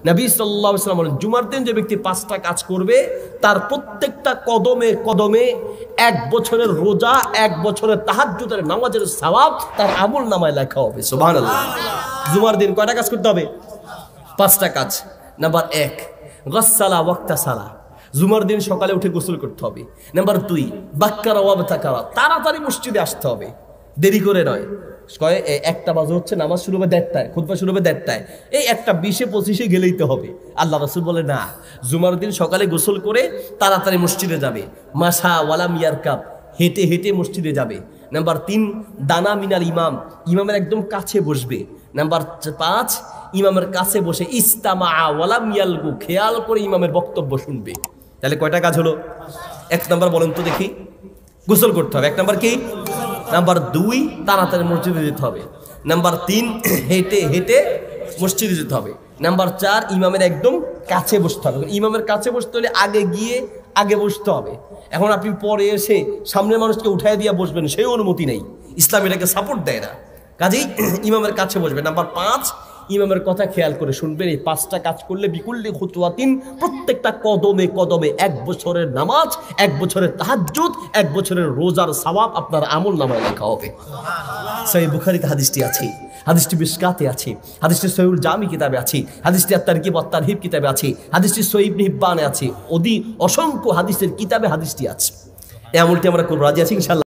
নবী সাল্লাল্লাহু আলাইহি ওয়াসাল্লাম বলেন, জুমার দিন যে ব্যক্তি 5টা কাজ করবে তার প্রত্যেকটা কদমে কদমে 1 বছরের রোজা, 1 বছরের তাহাজ্জুদের নামাজের সওয়াব তার আমল নামায় লেখা হবে। সুবহানাল্লাহ। জুমার দিন কয়টা কাজ করতে হবে? 5টা কাজ। নাম্বার 1, গাসসালা ওয়াক্তাসালা, জুমার দিন সকালে উঠে গোসল করতে হবে। নাম্বার 2, বাক্কারা ওয়াবতাকারা, তাড়াতাড়ি মসজিদে আসতে হবে, দেরি করে নয়। কয় 1টা বাজে হচ্ছে, নামাজ শুরু হবে 1:30টায়, খুতবা শুরু হবে 1:30টায়, এই 1:20-25 গেলেই তো হবে। আল্লাহ রাসূল বলে না, জুমার দিন সকালে গোসল করে তাড়াতাড়ি মসজিদে যাবে। মাসা ওয়ালাম ইয়ারকাব, হেঁটে হেঁটে মসজিদে যাবে। নাম্বার 3, দানা মিনাল ইমাম, ইমামের একদম কাছে বসবে। নাম্বার 5, ইমামের কাছে বসে ইস্তামা ওয়ালাম ইয়ালগু, খেয়াল করে ইমামের বক্তব্য শুনবে। তাহলে কয়টা কাজ হলো? 1 নাম্বার বলেন তো দেখি, গোসল করতে হবে। 1 নাম্বার কি? নাম্বার 2, তাড়াতাড়ি মসজিদে যেতে হবে। নাম্বার 3, হেঁটে হেঁটে মসজিদে যেতে হবে। নাম্বার 4, ইমামের একদম কাছে বসতে হবে। ইমামের কাছে বসতে হলে আগে গিয়ে আগে বসতে হবে। এখন আপনি পরে এসে সামনের মানুষকে উঠায় দিয়ে বসবেন, সেই অনুমতি নেই, ইসলাম এটাকে সাপোর্ট দেয় না। কাজেই ইমামের কাছে বসবে। নাম্বার 5, ইমামের কথা খেয়াল করে শুনবেন। এই 5টা কাজ করলে বিকুল্লি খুতওয়াতিন, প্রত্যেকটা কদমে কদমে 1 বছরের নামাজ, 1 বছরের তাহাজ্জুদ, 1 বছরের রোজার সওয়াব আপনার আমল নামায় লেখা হবে। সহিহ বুখারীতে হাদিসটি আছে, হাদিসটি মিশকাতে আছে, হাদিসটি সহিহুল জামি কিতাবে আছে, হাদিসটি আত-তারগিব ওয়াত তারহিব কিতাবে আছে, হাদিসটি সহিহ ইবনে হিব্বানে আছে, অসংখ্য হাদিসের কিতাবে হাদিসটি আছে। এই আমলটি আমরা কোন রাজি আছি ইনশাআল্লাহ।